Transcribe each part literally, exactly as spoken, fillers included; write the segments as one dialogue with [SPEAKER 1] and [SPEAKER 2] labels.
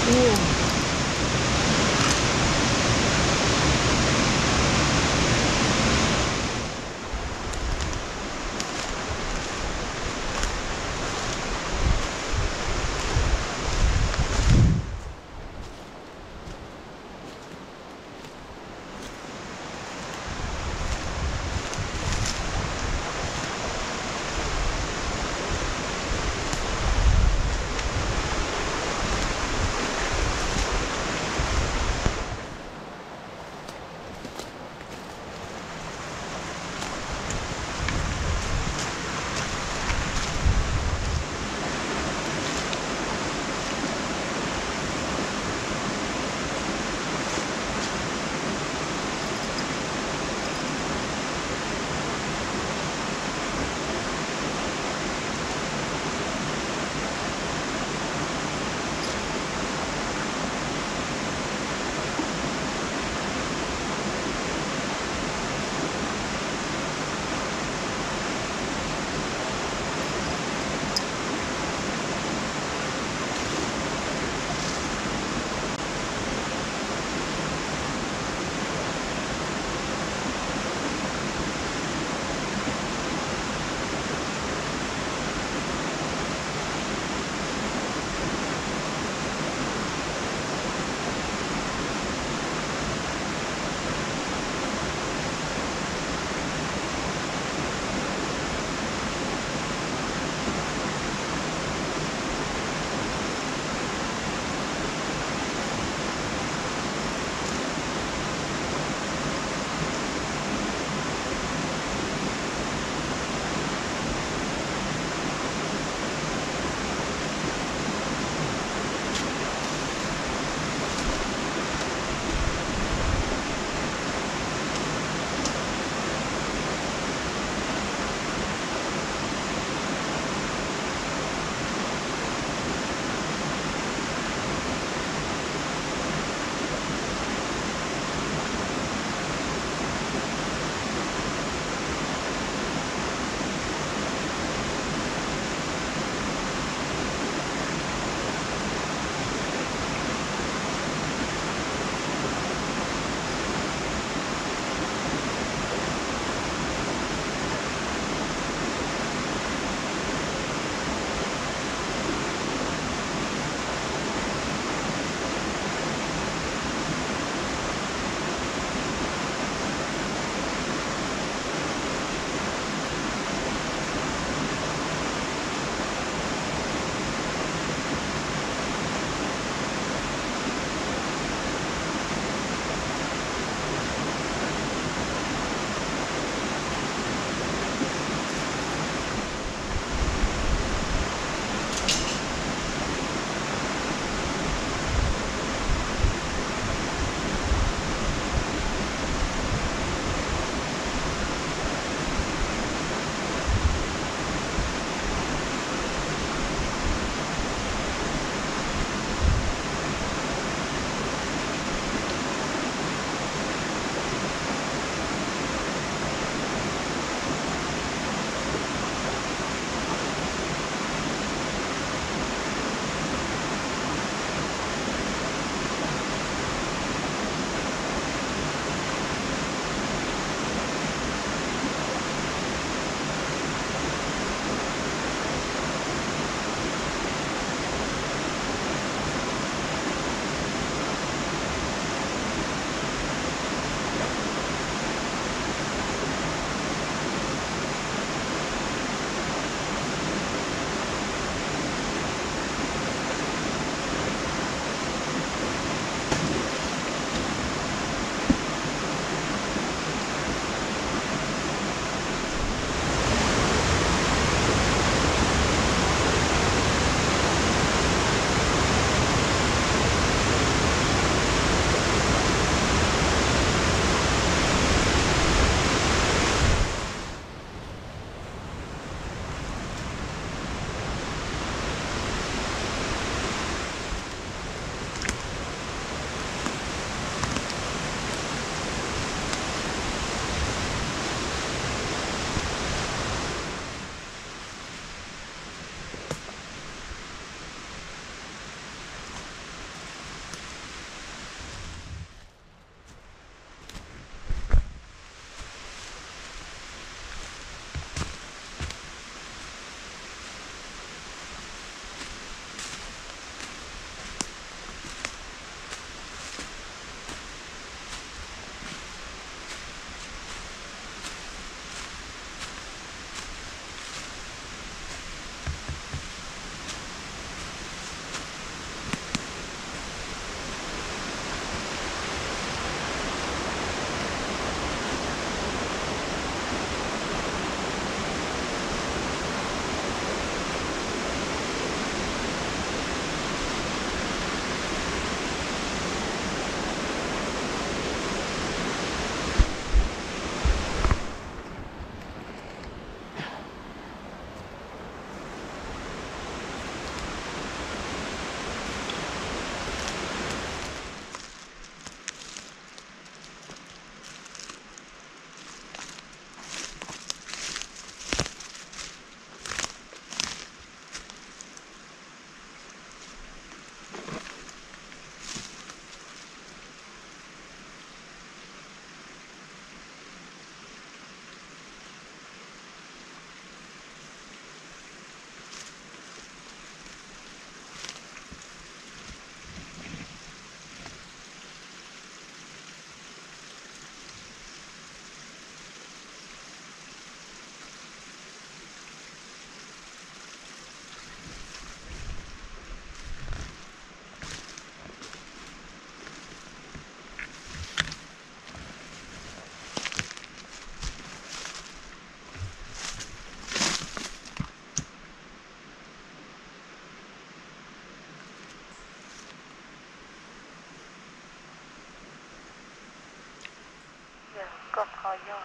[SPEAKER 1] Ooh.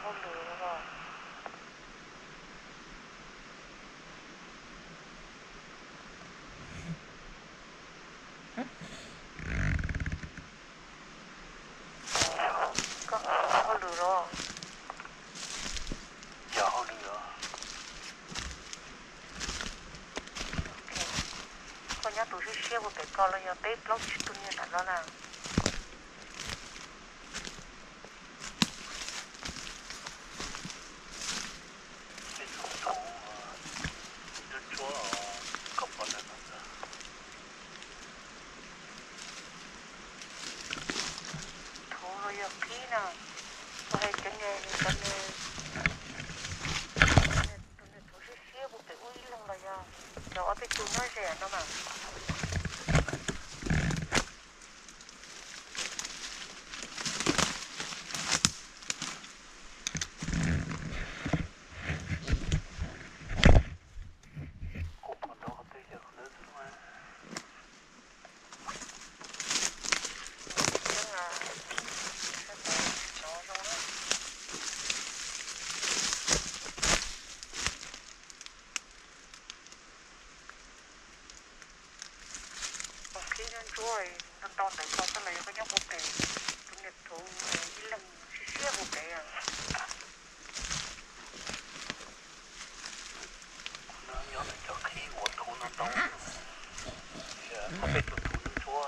[SPEAKER 1] không được rồi. Có không được rồi.
[SPEAKER 2] Dạ không được rồi.
[SPEAKER 1] Con nhá tụi xe của bé con là nhà bé blog tụi nhà đặt nó nào.
[SPEAKER 2] Cái số số đưa chúa ở cộng phần này nó ra.
[SPEAKER 1] Thôi rồi giờ khí nào. Có hay cái này cái này. Tụi này tụi xe của bé uy lòng là giờ. Đó bé tụi nó rẻ nó mà. Rồi, tao tao để tao tao lấy cái nhóc bột bể, tụi này tụi đi làm xe bột bể à.
[SPEAKER 2] Nó nhớ là cho khí của thủ nó đông. Có biết tụi thủ nó chúa.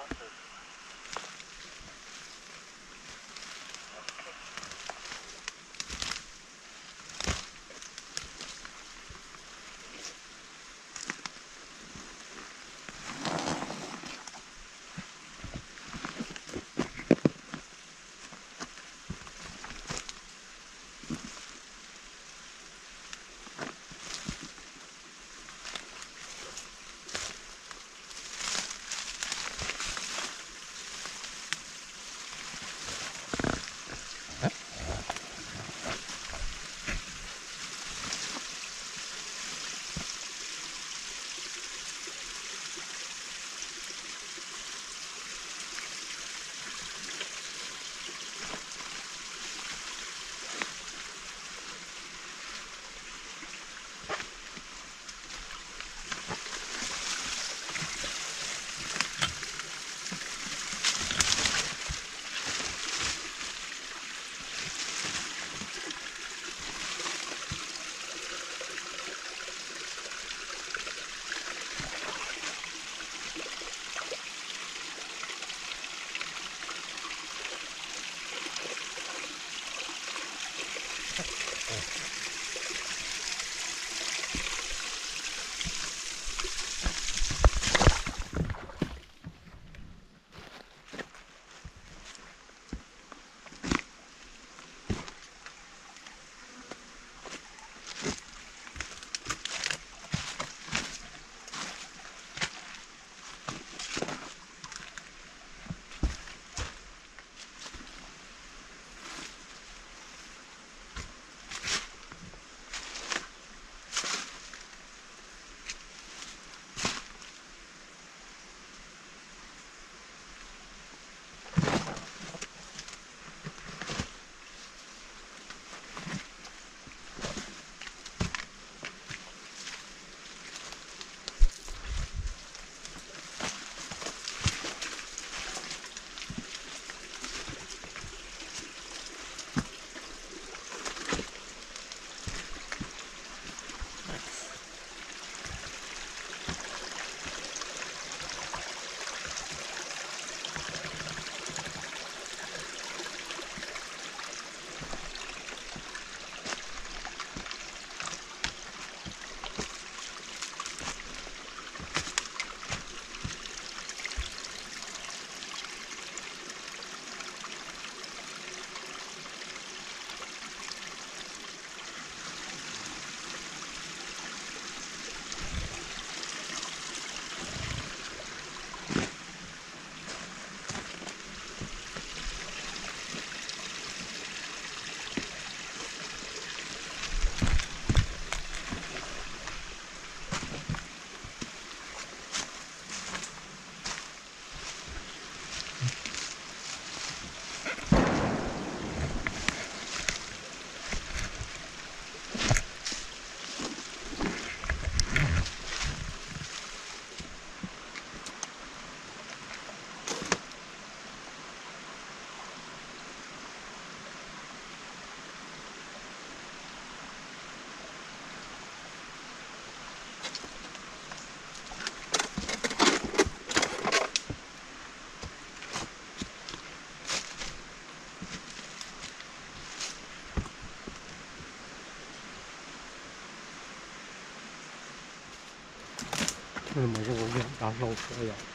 [SPEAKER 3] Nên mà cái vụ việc đã lâu rồi à.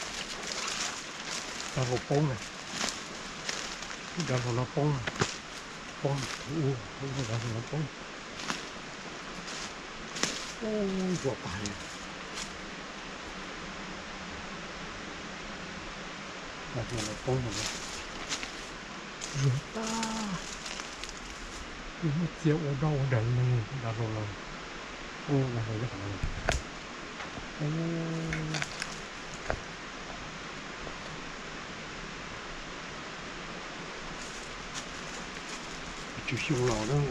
[SPEAKER 3] Đã lâu bông này. Đã lâu nó bông này. Bông. Ủa, không phải đã lâu nó bông. Ôi, quả bài à. Đã lâu nó bông rồi. Rửa ta. Cái mất chiếu ở đâu ở đây này. Đã lâu rồi. Ô, đã lâu rất là lâu. Ô. Chú siêu lò đâu.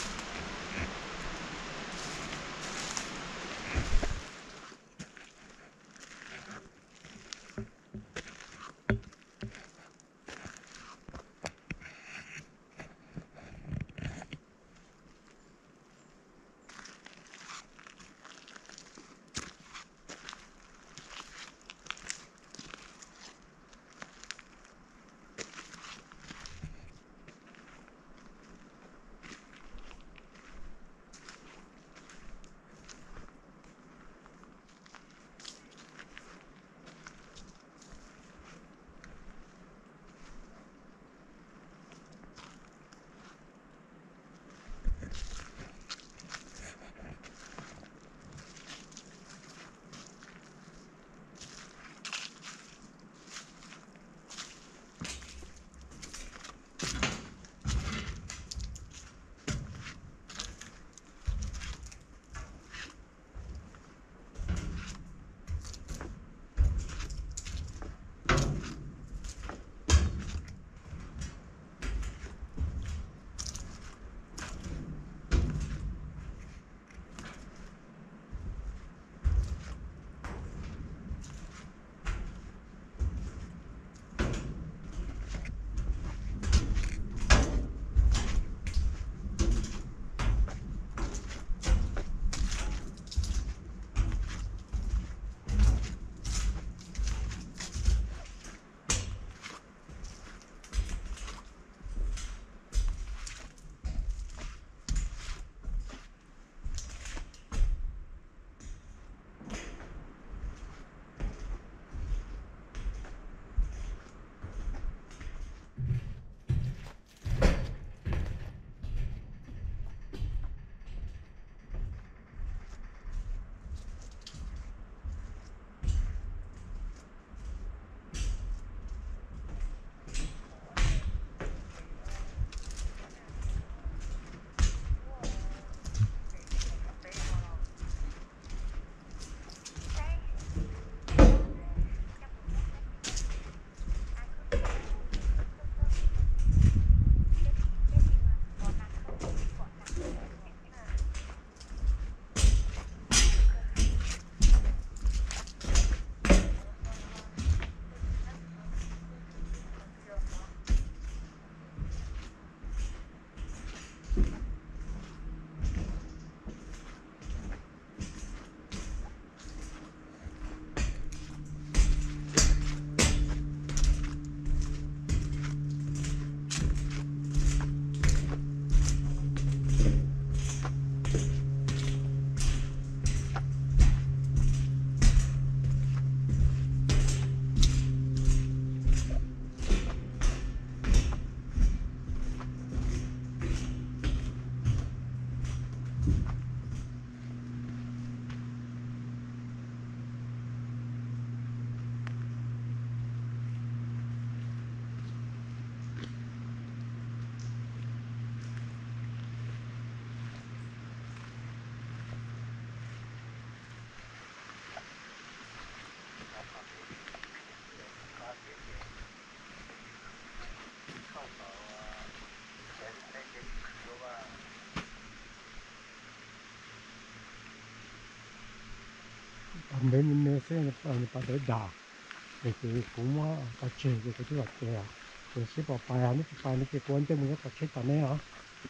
[SPEAKER 3] Bên này sẽ là bắt đầu đào, thì cái cũng mà bắt chơi cái cái loại kia, thì sẽ bảo bài anh cái bài này cái quan trọng mình phải chơi cái này hả?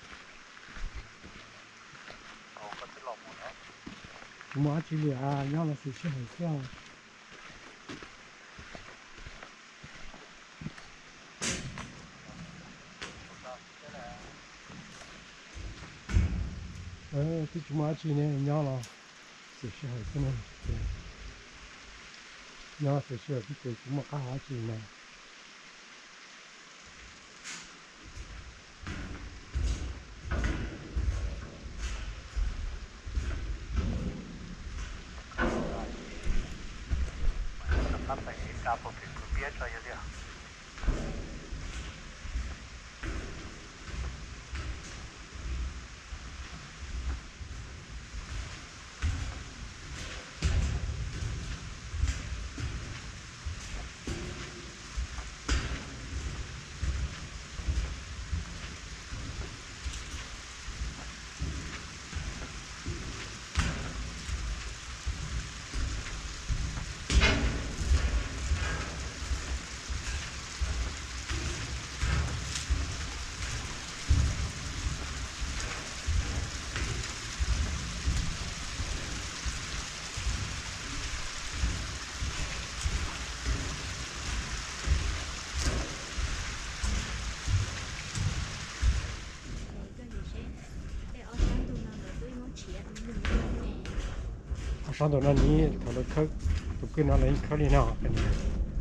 [SPEAKER 3] Cũng mà chỉ là nhau là sự sẽ hay sao? Ờ, thì chúng mà chỉ này nhau là sự sẽ hay cái này. nó phải sửa cái cái cũng mà cá hóa gì này
[SPEAKER 2] nó phải cả bộ phim của biết rồi vậy.
[SPEAKER 3] sáng tối nay ní thằng nó khơi tụi kia nó lấy khơi đi nào cái này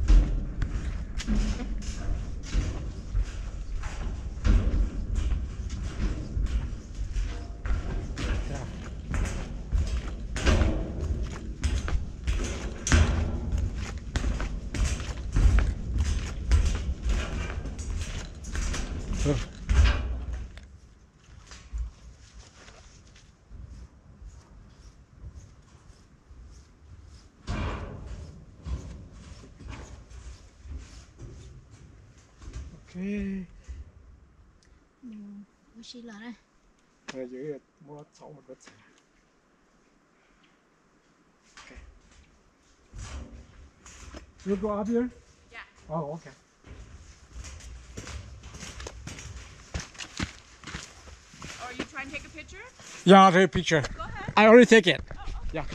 [SPEAKER 3] ok
[SPEAKER 4] ừ, xí là đây
[SPEAKER 3] rồi dưới mua sáu một bát xả okay you go up here
[SPEAKER 4] yeah
[SPEAKER 3] oh okay
[SPEAKER 4] or you try and take a picture
[SPEAKER 3] yeah take a picture
[SPEAKER 4] go ahead
[SPEAKER 3] I already take it
[SPEAKER 4] oh, okay.
[SPEAKER 3] yeah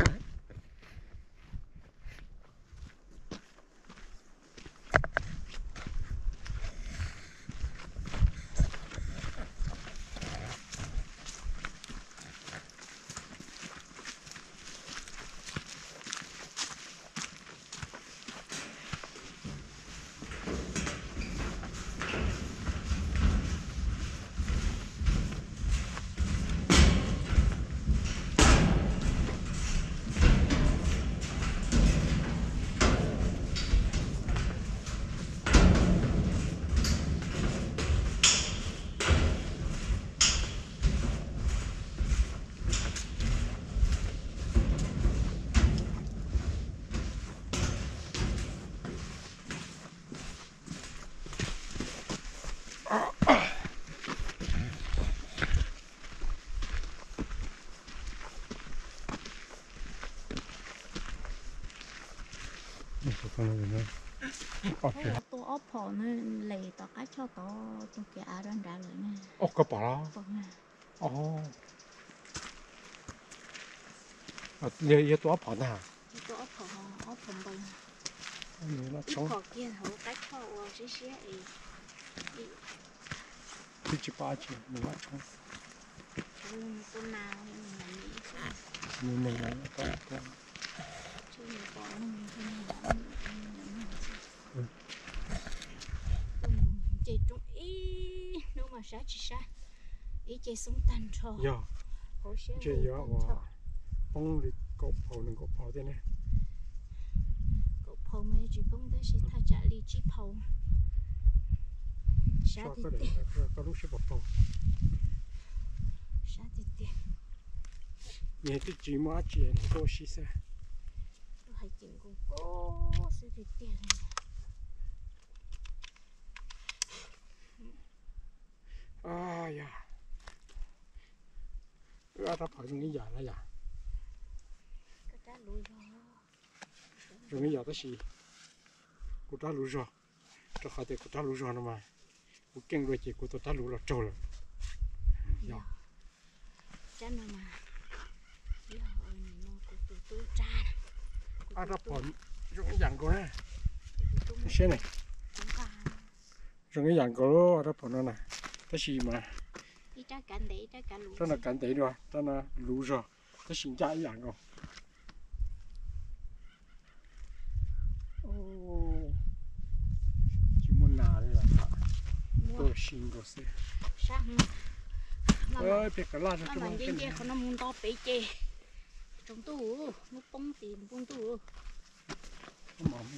[SPEAKER 3] okay
[SPEAKER 4] tôi ốp phò nó lì tao cá cho tao tôi kia ăn ra ra rồi nè
[SPEAKER 3] oh có bỏ đó
[SPEAKER 4] còn nè
[SPEAKER 3] oh à lấy lấyตัวbỏ nào
[SPEAKER 4] tôi ốp phò ốp phò bự
[SPEAKER 3] nó
[SPEAKER 4] ít
[SPEAKER 3] chống
[SPEAKER 4] phò kia hổ cá cho xí xí ấy
[SPEAKER 3] thì chỉ ba chỉ mình nó chống
[SPEAKER 4] chúng tôi nào mình làm gì
[SPEAKER 3] mình mình nó có có
[SPEAKER 4] chứ mình có mình không làm chị trung ý nếu mà sát chỉ sát ý chị sống tan trò
[SPEAKER 3] yeah
[SPEAKER 4] hổ xe
[SPEAKER 3] chị nhớว่าbông lịch cột phồng đừng cột phồng thế này
[SPEAKER 4] cột phồng mấy chị bông đó chỉ thay trả lý chỉ phồng sát
[SPEAKER 3] sao
[SPEAKER 4] thì
[SPEAKER 3] có để có lúc sẽ bỏ phồng
[SPEAKER 4] sát thì tiền
[SPEAKER 3] nhớ cái chỉ má chỉ có xí xe
[SPEAKER 4] tôi hay tiền cũng có sát thì tiền
[SPEAKER 3] à ya à ta phải dùng cái giả là giả
[SPEAKER 4] cái trái lùi rồi
[SPEAKER 3] dùng cái giả đó gì cô ta lùi rồi cho khai thì cô ta lùi rồi mà cô kinh rồi chị cô ta lùi là trâu rồi ya
[SPEAKER 4] trái nào mà giờ nó cũng tụt tụt trái
[SPEAKER 3] à ta phải dùng cái dạng của này cái xe này dùng cái dạng của ta phải nó này cái gì mà
[SPEAKER 4] đi trái cành đấy trái cành lùi
[SPEAKER 3] đó là cảnh đấy rồi đó là lùi rồi cái sinh trái dạng không xin rồi xe
[SPEAKER 4] sáng
[SPEAKER 3] ơi biết cái lá cho
[SPEAKER 4] mà
[SPEAKER 3] chúng
[SPEAKER 4] mình
[SPEAKER 3] nó
[SPEAKER 4] chơi chơi không nó muốn to bể chơi trong tủ nó bông tiền bông tủ
[SPEAKER 3] mỏng